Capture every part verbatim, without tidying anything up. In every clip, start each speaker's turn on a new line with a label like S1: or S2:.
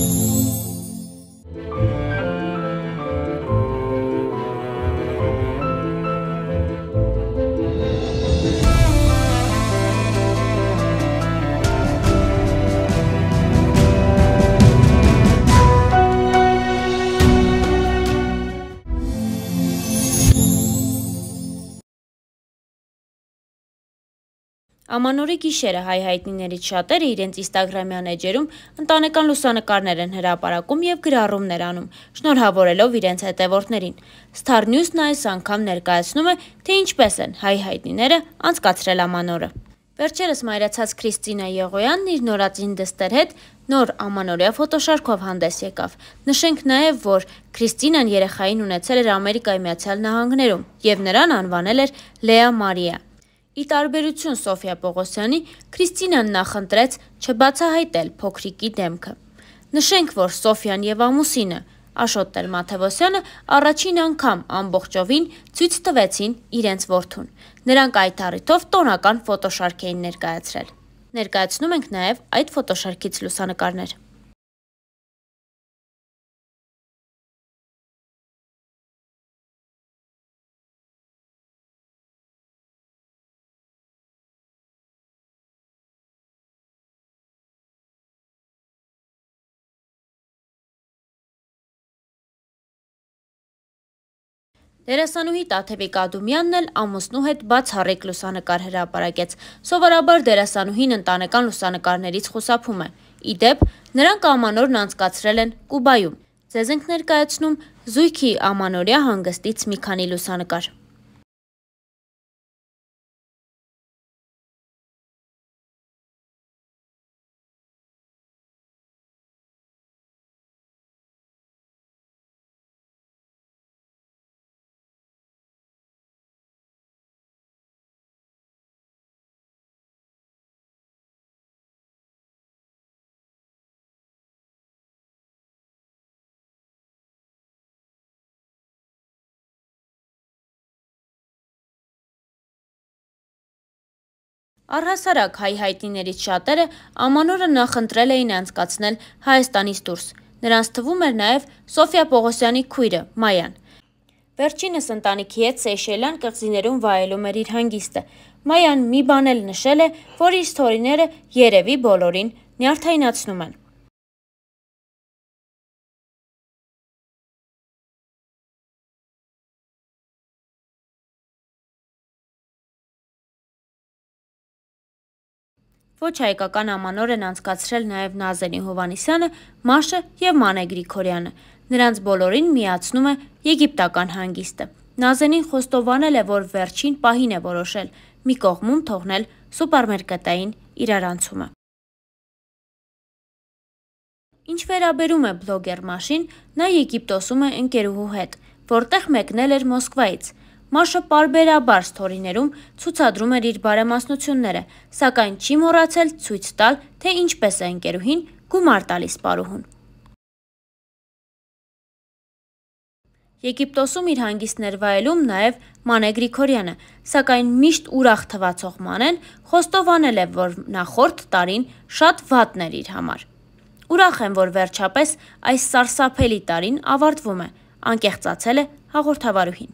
S1: Ամանորի գիշերը հայ հայտնիներից շատերը իրենց ինստագրամյան էջերում ընտանեկան լուսանկարներ են հրապարակում եւ գրառումներ անում, շնորհավորելով իրենց հետևորդներին։ Star News-ն այս անգամ ներկայացնում է, թե ինչպես են հայ հայտնիները անցկացրել ամանորը։ Վերջերս մայրացած Քրիստինա Եղոյանն իր նորածին դստեր հետ նոր ամանորյա ֆոտոշարքով հանդես եկավ։ Նշենք նաեւ, որ Քրիստինան երեխային ունեցել էր Ամերիկայի Միացյալ Նահանգներում եւ նրան անվանել էր Լեա Մարիա։ Ի տարբերություն Սոֆիա Պողոսյանի, Քրիստինան նախընտրեց չբացահայտել փոքրիկի դեմքը։ Նշենք, որ Սոֆիան եւ ամուսինը Աշոտ Տեր-Մաթևոսյանը առաջին անգամ ամբողջովին ցույց տվեցին իրենց որդուն։ Նրանք այդ առիթով տոնական ֆոտոշարք էին ներկայացրել։ Ներկայացնում ենք նաեւ այդ ֆոտոշարքից լուսանկարներ։ Դերասանուհի Տաթևիկ Ադումյանն էլ ամուսնու հետ բացառիկ լուսանկար հրապարակեց։ Սովորաբար դերասանուհին ընտանեկան լուսանկարներից խուսափում է։ Ի դեպ, նրանք ամանորն անցկացրել են Կուբայում։ Ձեզ ենք ներկայացնում զույգի ամանորյա հանգստից մի քանի լուսանկար։ Առհասարակ հայ հայտնիներից շատերը ամանորը նախընտրել էին անցկացնել Հայաստանից դուրս։ Նրանց թվում էր նաև Սոֆիա Պողոսյանի քույրը Մայան։ Վերջինս ընտանիքի հետ Սեյշելյան կղզիներում վայելում էր իր հանգիստը։ Մայան մի բան էլ նշել է, որ իր սթորիները երևի բոլորին նյարդայնացնում են։ Ոչ հայկական ամանոր են անցկացրել նաև Նազենի Հովհաննիսյանը, Մաշը եւ Մանե Գրիգորյանը։ Նրանց բոլորին միացնում է եգիպտական հանգիստը։ Նազենին խոստովանել է, որ վերջին պահին է որոշել մի կողմում թողնել սուպերմարկետային իրարանցումը։ Ինչ վերաբերում է բլոգեր Մաշին, նա Եգիպտոսում է ընկերուհու հետ, որտեղ մեկնել էր Մոսկվայից։ Մաշը պարբերաբար սթորիներում ցուցադրում էր իր բարեմասնությունները, սակայն չի մոռացել ցույց տալ, թե ինչպես է ընկերուհին գումար տալիս պարուհուն։ Եգիպտոսում իր հանգիստներ վայելում նաև Մանե Գրիգորյանը, սակայն միշտ ուրախ թվացող Մանեն խոստովանել է, որ նախորդ տարին շատ վատն էր իր համար։ Ուրախ եմ, որ վերջապես այս սարսափելի տարին ավարտվում է, անկեղծացել է հաղորդավարուհին։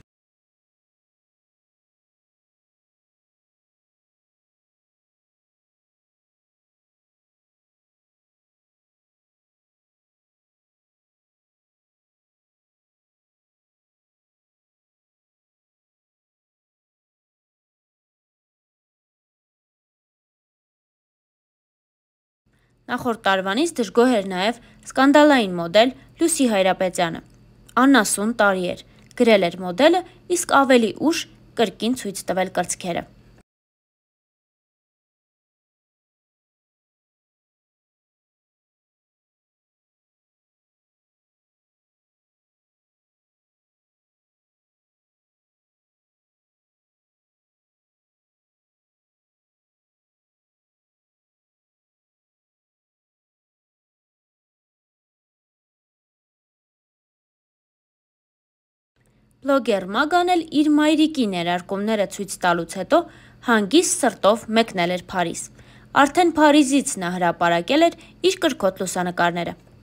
S1: Նախորդ տարվանից դժգոհ էր նաև սկանդալային մոդել Լուսի Հայրապետյանը։ Աննասուն տարի էր, գրել էր մոդելը, իսկ ավելի ուշ կրկին ցույց տվել կրծքերը։ Բլոգեր Մագան էլ իր մայրիկի ներարկումները ցույց տալուց հետո հանգիստ սրտով մեկնել էր Փարիզ։ Արդեն Փարիզից նա հրապարակել էր իր կրքոտ լուսանկարները։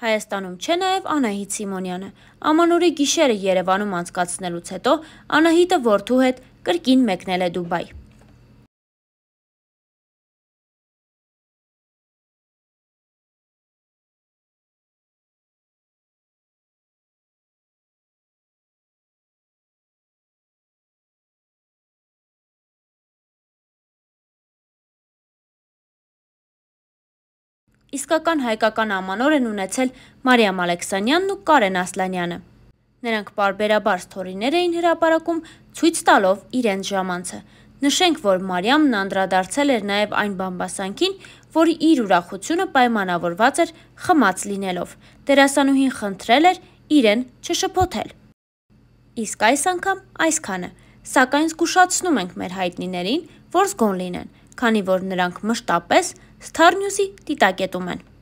S1: Հայաստանում չէ նաև Անահիտ Սիմոնյանը։ Ամանորի գիշերը Երևանում անցկացնելուց հետո Անահիտը որդու հետ կրկին մեկնել է Դուբայ։ Իսկական հայկական ամանոր են ունեցել Մարիամ Ալեքսանյանն ու Կարեն Ասլանյանը։ Նրանք պարբերաբար սթորիներ էին հրապարակում, ցույց տալով իրենց ժամանցը։ Նշենք, որ Մարիամն անդրադարձել էր նաև այն բամբասանքին, որ իր ուրախությունը պայմանավորված էր խմած լինելով։ Դերասանուհին խնդրել էր իրեն չշփոթել։ Իսկ այս անգամ այսքանը, սակայն զգուշացնում ենք մեր հայտնիներին, որ զգոն լինեն, քանի որ նրանք մշտապես Star News-ի դիտակետում են։